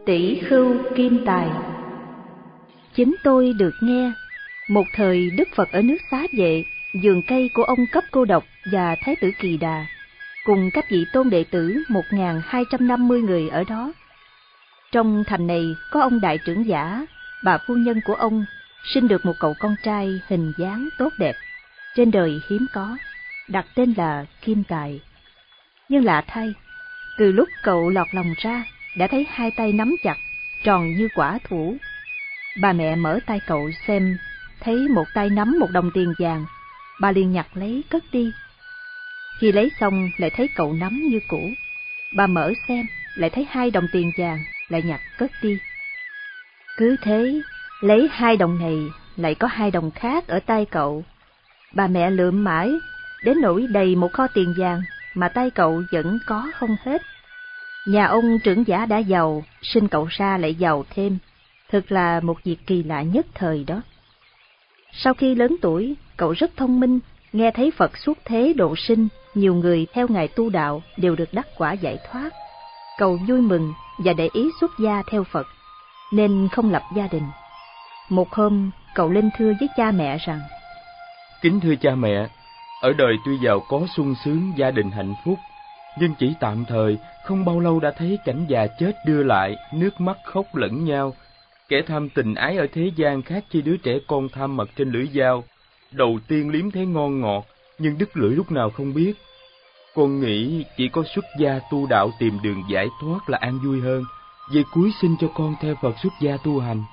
Tỷ khưu kim tài. Chính tôi được nghe, một thời Đức Phật ở nước Xá Vệ, vườn cây của ông Cấp Cô Độc và Thái tử Kỳ Đà, cùng các vị tôn đệ tử 1250 người ở đó. Trong thành này có ông đại trưởng giả, bà phu nhân của ông sinh được một cậu con trai hình dáng tốt đẹp, trên đời hiếm có, đặt tên là Kim Tài. Nhưng lạ thay, từ lúc cậu lọt lòng ra, đã thấy hai tay nắm chặt, tròn như quả thủ. Bà mẹ mở tay cậu xem, thấy một tay nắm một đồng tiền vàng, bà liền nhặt lấy cất đi. Khi lấy xong lại thấy cậu nắm như cũ, bà mở xem, lại thấy 2 đồng tiền vàng, lại nhặt cất đi. Cứ thế, lấy 2 đồng này, lại có 2 đồng khác ở tay cậu. Bà mẹ lượm mãi, đến nỗi đầy một kho tiền vàng, mà tay cậu vẫn có không hết. Nhà ông trưởng giả đã giàu, sinh cậu ra lại giàu thêm, thực là một việc kỳ lạ nhất thời đó. Sau khi lớn tuổi, cậu rất thông minh, nghe thấy Phật xuất thế độ sinh, nhiều người theo Ngài tu đạo đều được đắc quả giải thoát. Cậu vui mừng và để ý xuất gia theo Phật, nên không lập gia đình. Một hôm, cậu lên thưa với cha mẹ rằng: Kính thưa cha mẹ, ở đời tuy giàu có sung sướng, gia đình hạnh phúc, nhưng chỉ tạm thời, không bao lâu đã thấy cảnh già chết đưa lại, nước mắt khóc lẫn nhau. Kẻ tham tình ái ở thế gian khác chi đứa trẻ con tham mật trên lưỡi dao. Đầu tiên liếm thấy ngon ngọt, nhưng đứt lưỡi lúc nào không biết. Con nghĩ chỉ có xuất gia tu đạo tìm đường giải thoát là an vui hơn. Vậy cúi xin cho con theo Phật xuất gia tu hành.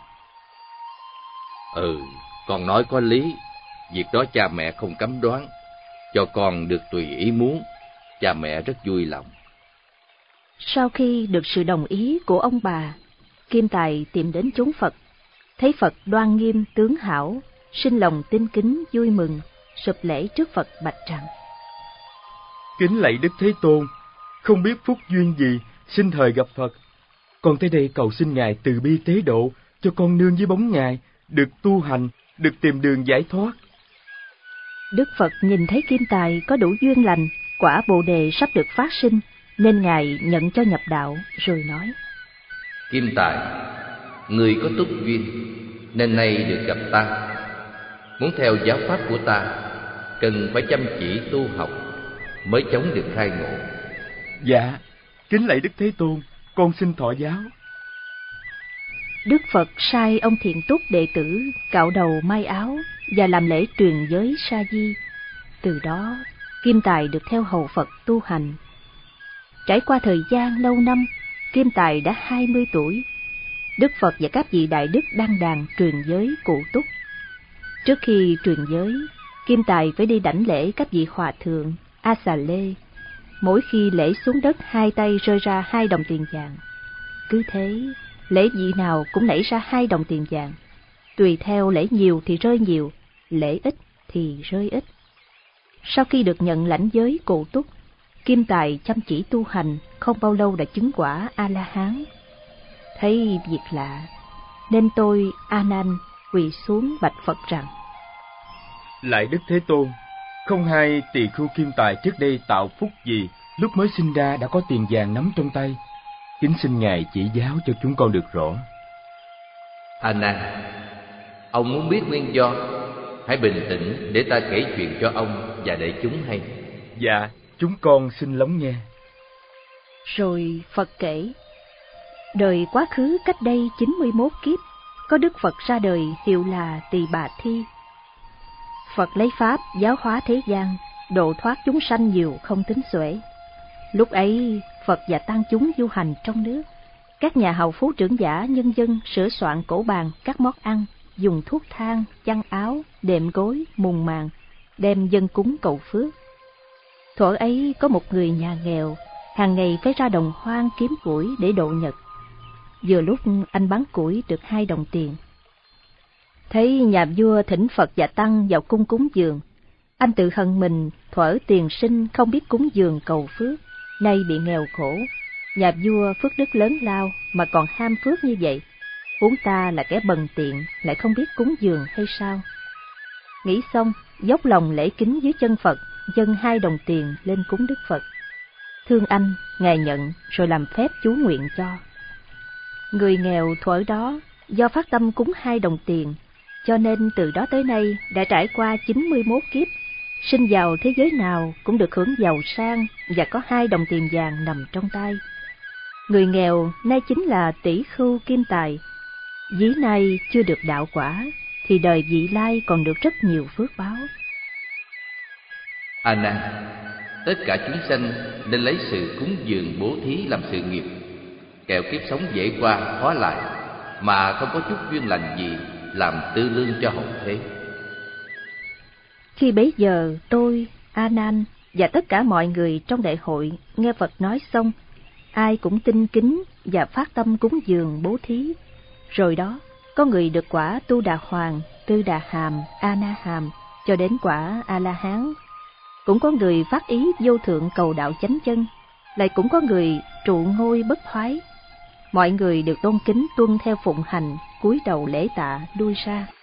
Con nói có lý. Việc đó cha mẹ không cấm đoán, cho con được tùy ý muốn. Cha mẹ rất vui lòng. Sau khi được sự đồng ý của ông bà, Kim Tài tìm đến chốn Phật, thấy Phật đoan nghiêm tướng hảo, sinh lòng tinh kính vui mừng, sụp lễ trước Phật bạch rằng: Kính lạy Đức Thế Tôn, không biết phúc duyên gì sinh thời gặp Phật. Con tới đây cầu xin Ngài từ bi tế độ, cho con nương với bóng Ngài, được tu hành, được tìm đường giải thoát. Đức Phật nhìn thấy Kim Tài có đủ duyên lành, quả Bồ Đề sắp được phát sinh, nên Ngài nhận cho nhập đạo, rồi nói: Kim Tài, người có túc duyên, nên nay được gặp ta. Muốn theo giáo pháp của ta, cần phải chăm chỉ tu học, mới chống được khai ngộ. Dạ, kính lạy Đức Thế Tôn, con xin thọ giáo. Đức Phật sai ông Thiện Túc đệ tử cạo đầu may áo và làm lễ truyền giới sa di. Từ đó, Kim Tài được theo hầu Phật tu hành. Trải qua thời gian lâu năm, Kim Tài đã 20 tuổi. Đức Phật và các vị đại đức đăng đàn truyền giới cụ túc. Trước khi truyền giới, Kim Tài phải đi đảnh lễ các vị hòa thượng, A Xà Lê. Mỗi khi lễ xuống đất, 2 tay rơi ra 2 đồng tiền vàng. Cứ thế, lễ vị nào cũng nảy ra 2 đồng tiền vàng. Tùy theo lễ nhiều thì rơi nhiều, lễ ít thì rơi ít. Sau khi được nhận lãnh giới cụ túc, Kim Tài chăm chỉ tu hành, không bao lâu đã chứng quả A-la-hán. Thấy việc lạ, nên tôi, A Nan, quỳ xuống bạch Phật rằng: Lạy Đức Thế Tôn, không hay tỳ khưu Kim Tài trước đây tạo phúc gì, lúc mới sinh ra đã có tiền vàng nắm trong tay. Kính xin Ngài chỉ giáo cho chúng con được rõ. A Nan, ông muốn biết nguyên do, hãy bình tĩnh để ta kể chuyện cho ông và để chúng hay. Dạ, chúng con xin lắng nghe. Rồi Phật kể: đời quá khứ cách đây 91 kiếp, có Đức Phật ra đời hiệu là Tỳ Bà Thi. Phật lấy pháp giáo hóa thế gian, độ thoát chúng sanh nhiều không tính xuể. Lúc ấy, Phật và tăng chúng du hành trong nước. Các nhà hào phú trưởng giả nhân dân sửa soạn cổ bàn các món ăn, dùng thuốc thang, chăn áo, đệm gối, mùng màn, đem dâng cúng cầu phước. Thuở ấy có một người nhà nghèo, hàng ngày phải ra đồng hoang kiếm củi để độ nhật. Vừa lúc anh bán củi được 2 đồng tiền. Thấy nhà vua thỉnh Phật và tăng vào cung cúng dường, anh tự hận mình thuở tiền sinh không biết cúng dường cầu phước, nay bị nghèo khổ. Nhà vua phước đức lớn lao mà còn ham phước như vậy, huống ta là kẻ bần tiện lại không biết cúng dường hay sao? Nghĩ xong, dốc lòng lễ kính dưới chân Phật, dâng 2 đồng tiền lên cúng Đức Phật. Thương anh, Ngài nhận rồi làm phép chú nguyện cho. Người nghèo thuở đó do phát tâm cúng 2 đồng tiền, cho nên từ đó tới nay đã trải qua 91 kiếp, sinh vào thế giới nào cũng được hưởng giàu sang và có 2 đồng tiền vàng nằm trong tay. Người nghèo nay chính là tỷ khưu Kim Tài. Ví nay chưa được đạo quả, thì đời vị lai còn được rất nhiều phước báo. A Nan, tất cả chúng sanh nên lấy sự cúng dường bố thí làm sự nghiệp, kẻo kiếp sống dễ qua khó lại, mà không có chút duyên lành gì làm tư lương cho hậu thế. Khi bấy giờ tôi, A Nan và tất cả mọi người trong đại hội nghe Phật nói xong, ai cũng tinh kính và phát tâm cúng dường bố thí. Rồi đó, có người được quả Tu Đà Hoàng, Tư Đà Hàm, A Na Hàm cho đến quả A La Hán. Cũng có người phát ý vô thượng cầu đạo chánh chân, lại cũng có người trụ ngôi bất thoái. Mọi người được tôn kính tuân theo phụng hành, cúi đầu lễ tạ, lui ra.